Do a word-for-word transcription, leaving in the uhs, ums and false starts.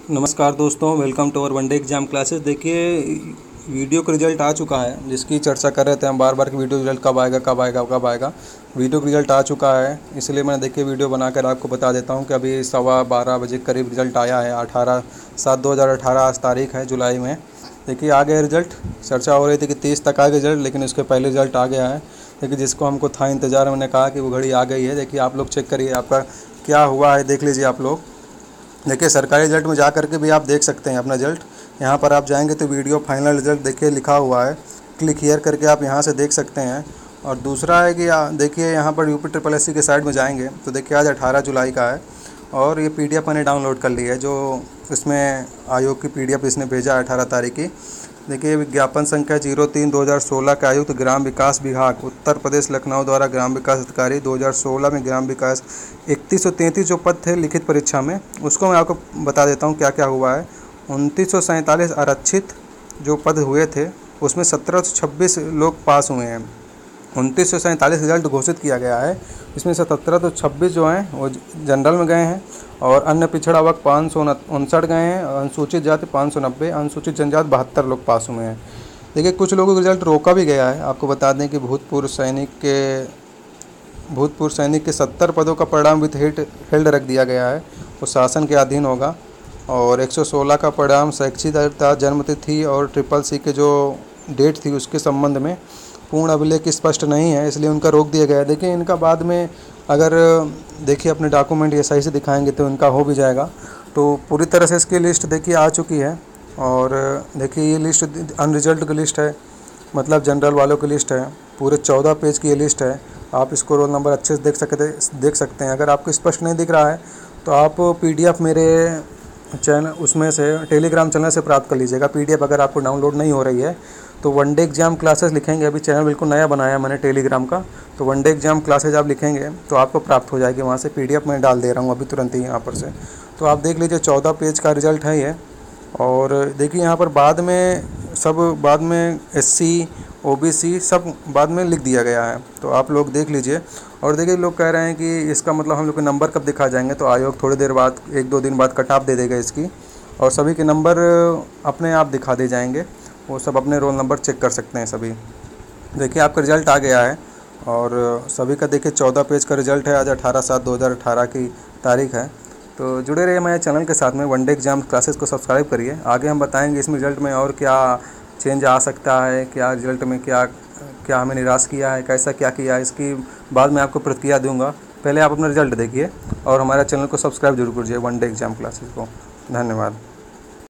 नमस्कार दोस्तों, welcome to our one day exam classes. देखिए, वीडियो का रिज़ल्ट आ चुका है जिसकी चर्चा कर रहे थे हम बार बार कि वीडियो रिज़ल्ट कब आएगा कब आएगा कब आएगा। वीडियो का रिज़ल्ट आ चुका है, इसलिए मैंने देखिए वीडियो बनाकर आपको बता देता हूं कि अभी सवा बारह बजे करीब रिज़ल्ट आया है। अठारह सात दो हज़ार अठारह आज तारीख है जुलाई में। देखिए आ गया रिज़ल्ट। चर्चा हो रही थी कि तीस तक आ गया रिज़ल्ट, लेकिन उसके पहले रिज़ल्ट आ गया है। देखिए जिसको हमको था इंतज़ार, मैंने कहा कि वो घड़ी आ गई है। देखिए आप लोग चेक करिए आपका क्या हुआ है, देख लीजिए आप लोग। देखिए सरकारी रिजल्ट में जा करके भी आप देख सकते हैं अपना रिजल्ट। यहाँ पर आप जाएंगे तो वीडियो फाइनल रिजल्ट देखिए लिखा हुआ है, क्लिक हियर करके आप यहाँ से देख सकते हैं। और दूसरा है कि देखिए यहाँ पर यूपी ट्रिपल एस सी के साइड में जाएंगे तो देखिए आज अठारह जुलाई का है और ये पीडीएफ मैंने डाउनलोड कर ली है, जो इसमें आयोग की पीडीएफ इसने भेजा है अठारह तारीख की। देखिए विज्ञापन संख्या जीरो तीन दो हज़ार सोलह के आयुक्त ग्राम विकास विभाग उत्तर प्रदेश लखनऊ द्वारा ग्राम विकास अधिकारी दो हज़ार सोलह में ग्राम विकास इकतीस सौ तैंतीस जो पद थे लिखित परीक्षा में, उसको मैं आपको बता देता हूँ क्या क्या हुआ है। उनतीस सौ सैंतालीस आरक्षित जो पद हुए थे उसमें सत्रह सौ छब्बीस लोग पास हुए हैं। उनतीस सौ सैंतालीस रिजल्ट घोषित किया गया है, इसमें से सत्रह सौ छब्बीस जो हैं वो जनरल में गए हैं और अन्य पिछड़ा वर्ग पाँच सौ उनसठ गए हैं, अनुसूचित जाति पाँच सौ नब्बे, अनुसूचित जनजाति बहत्तर लोग पास हुए हैं। देखिए कुछ लोगों का रिजल्ट रोका भी गया है। आपको बता दें कि भूतपूर्व सैनिक के भूतपूर्व सैनिक के सत्तर पदों का परिणाम विथ हेल्ड हेल्ड रख दिया गया है, वो शासन के अधीन होगा। और एक सौ सोलह का परिणाम शैक्षिक अर्हता, जन्मतिथि और ट्रिपल सी के जो डेट थी उसके संबंध में पूर्ण अभिलेख स्पष्ट नहीं है, इसलिए उनका रोक दिया गया है। देखिए इनका बाद में अगर देखिए अपने डॉक्यूमेंट ये सही से दिखाएंगे तो इनका हो भी जाएगा। तो पूरी तरह से इसकी लिस्ट देखिए आ चुकी है। और देखिए ये लिस्ट अनरिजल्ट की लिस्ट है, मतलब जनरल वालों की लिस्ट है। पूरे चौदह पेज की ये लिस्ट है। आप इसको रोल नंबर अच्छे से देख सकते देख सकते हैं। अगर आपको स्पष्ट नहीं दिख रहा है तो आप पीडीएफ मेरे चैनल उसमें से टेलीग्राम चैनल से प्राप्त कर लीजिएगा। पीडीएफ अगर आपको डाउनलोड नहीं हो रही है तो वनडे एग्जाम क्लासेस लिखेंगे, अभी चैनल बिल्कुल नया बनाया है मैंने टेलीग्राम का, तो वनडे एग्जाम क्लासेज आप लिखेंगे तो आपको प्राप्त हो जाएगी। वहाँ से पीडीएफ मैं डाल दे रहा हूँ अभी तुरंत ही यहाँ पर से। तो आप देख लीजिए चौदह पेज का रिजल्ट है ये। और देखिए यहाँ पर बाद में सब बाद में एससी ओबीसी सब बाद में लिख दिया गया है, तो आप लोग देख लीजिए। और देखिए लोग कह रहे हैं कि इसका मतलब हम लोग के नंबर कब दिखा जाएंगे, तो आयोग थोड़ी देर बाद एक दो दिन बाद कट ऑफ दे देगा इसकी और सभी के नंबर अपने आप दिखा दे जाएंगे। वो सब अपने रोल नंबर चेक कर सकते हैं सभी। देखिए आपका रिज़ल्ट आ गया है और सभी का देखिए चौदह पेज का रिज़ल्ट है। आज अठारह सात दो हज़ार अठारह की तारीख है। तो जुड़े रहिए हमारे चैनल के साथ में। वनडे एग्जाम क्लासेस को सब्सक्राइब करिए। आगे हम बताएंगे इसमें रिज़ल्ट में और क्या चेंज आ सकता है, क्या रिज़ल्ट में क्या क्या हमें निराश किया है, कैसा क्या किया है, इसकी बाद में आपको प्रतिक्रिया दूंगा। पहले आप अपना रिज़ल्ट देखिए और हमारे चैनल को सब्सक्राइब जरूर कीजिए वनडे एग्जाम क्लासेस को। धन्यवाद।